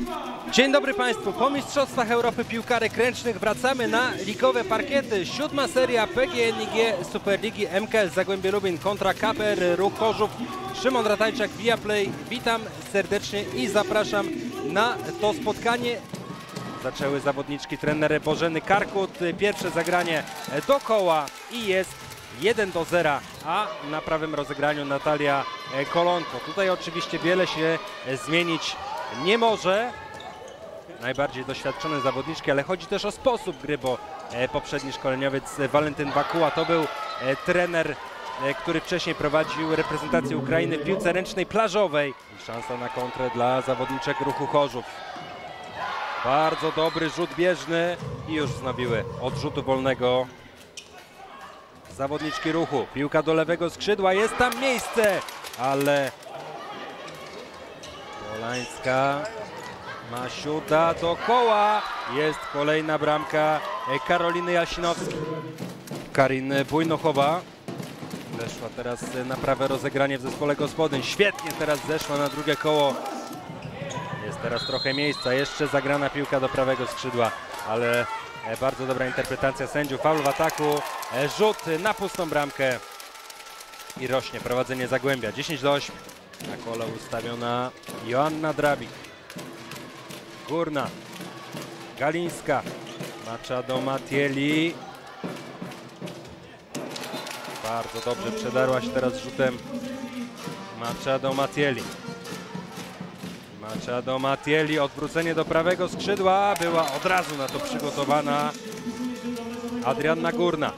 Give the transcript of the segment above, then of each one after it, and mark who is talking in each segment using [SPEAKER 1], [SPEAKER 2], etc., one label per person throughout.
[SPEAKER 1] Dzień dobry Państwu. Po Mistrzostwach Europy Piłkarek Ręcznych wracamy na ligowe parkiety. 7. seria PGNiG Superligi MKS Zagłębie Lubin kontra KPR Ruch Chorzów. Szymon Ratajczak, Viaplay. Witam serdecznie i zapraszam na to spotkanie. Zaczęły zawodniczki trener Bożeny Karkut. Pierwsze zagranie do koła i jest 1-0, a na prawym rozegraniu Natalia Kolonko. Tutaj oczywiście wiele się zmienić nie może. Najbardziej doświadczone zawodniczki, ale chodzi też o sposób gry, bo poprzedni szkoleniowiec Walentyn Wakuła to był trener, który wcześniej prowadził reprezentację Ukrainy w piłce ręcznej plażowej. I szansa na kontrę dla zawodniczek Ruchu Chorzów. Bardzo dobry rzut bieżny i już wznowiły od rzutu wolnego zawodniczki Ruchu. Piłka do lewego skrzydła, jest tam miejsce, ale Polańska, Masiuda do koła, jest kolejna bramka Karoliny Jasinowskiej. Karin Bujnochowa zeszła teraz na prawe rozegranie w zespole gospodyń. Świetnie teraz zeszła na drugie koło. Jest teraz trochę miejsca, jeszcze zagrana piłka do prawego skrzydła, ale bardzo dobra interpretacja sędziów. Faul w ataku, rzut na pustą bramkę i rośnie prowadzenie Zagłębia. 10-8. Na kole ustawiona Joanna Drabik. Górna, Galińska, Machado Matieli. Bardzo dobrze przedarła się teraz rzutem Machado Matieli. Machado Matieli, odwrócenie do prawego skrzydła, była od razu na to przygotowana Adrianna Górna.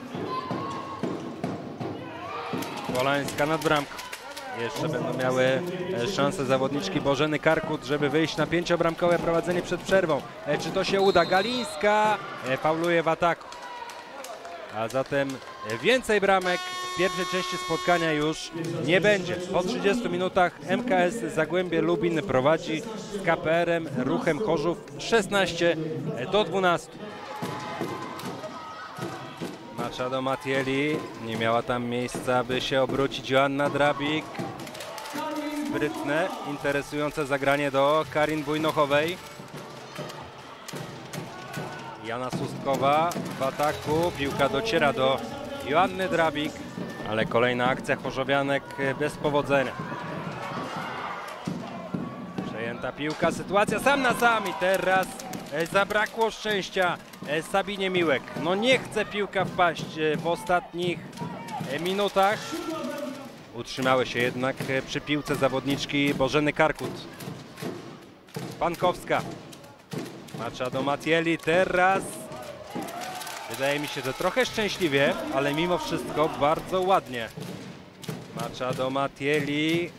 [SPEAKER 1] Polańska nad bramką. Jeszcze będą miały szansę zawodniczki Bożeny Karkut, żeby wyjść na 5-bramkowe prowadzenie przed przerwą. Czy to się uda? Galińska fauluje w ataku. A zatem więcej bramek w pierwszej części spotkania już nie będzie. Po 30 minutach MKS Zagłębie Lubin prowadzi z KPR-em Ruchem Chorzów 16-12. Machado Matieli, nie miała tam miejsca, by się obrócić Joanna Drabik. Sprytne, interesujące zagranie do Karin Bujnochowej. Jana Sustkowa w ataku, piłka dociera do Joanny Drabik, ale kolejna akcja chorzowianek bez powodzenia. Przejęta piłka, sytuacja sam na sam i teraz zabrakło szczęścia Sabinie Miłek. No nie chce piłka wpaść w ostatnich minutach. Utrzymały się jednak przy piłce zawodniczki Bożeny Karkut. Pankowska. Machado Matieli teraz. Wydaje mi się, że trochę szczęśliwie, ale mimo wszystko bardzo ładnie. Machado Matieli.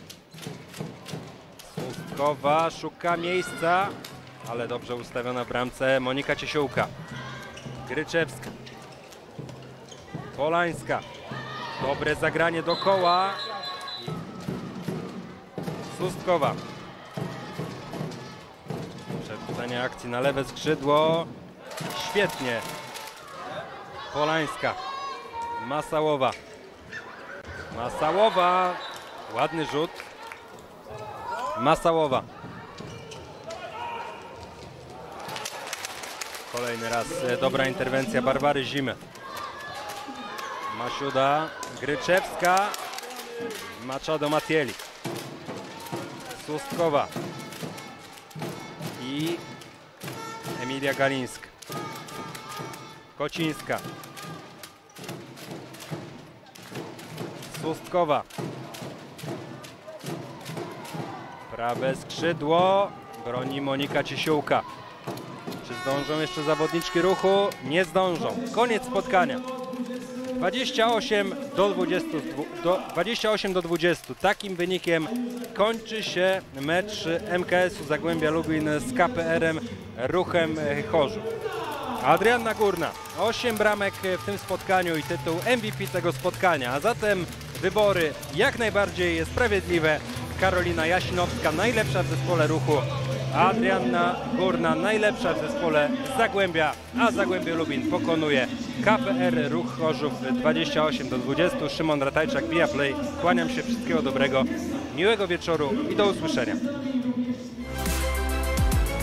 [SPEAKER 1] Sustkowa szuka miejsca, ale dobrze ustawiona w bramce Monika Ciesiółka. Gryczewska. Polańska. Dobre zagranie do koła. Sustkowa. Przerzucenie akcji na lewe skrzydło. Świetnie. Polańska. Masałowa. Masałowa. Ładny rzut. Masałowa. Kolejny raz dobra interwencja Barbary Zimy. Masiuda, Gryczewska, Machado Matieli, Sustkowa i Emilia Galińska. Kocińska. Sustkowa. Prawe skrzydło, broni Monika Ciesiółka. Czy zdążą jeszcze zawodniczki Ruchu? Nie zdążą. Koniec spotkania. 28 do 20. Takim wynikiem kończy się mecz MKS-u Zagłębia Lubin z KPR-em Ruchem Chorzów. Adrianna Górna, 8 bramek w tym spotkaniu i tytuł MVP tego spotkania, a zatem wybory jak najbardziej sprawiedliwe. Karolina Jasinowska najlepsza w zespole Ruchu, Adrianna Górna najlepsza w zespole Zagłębia, a Zagłębie Lubin pokonuje KPR Ruch Chorzów 28 do 20. Szymon Ratajczak, Viaplay. Kłaniam się, wszystkiego dobrego, miłego wieczoru i do usłyszenia.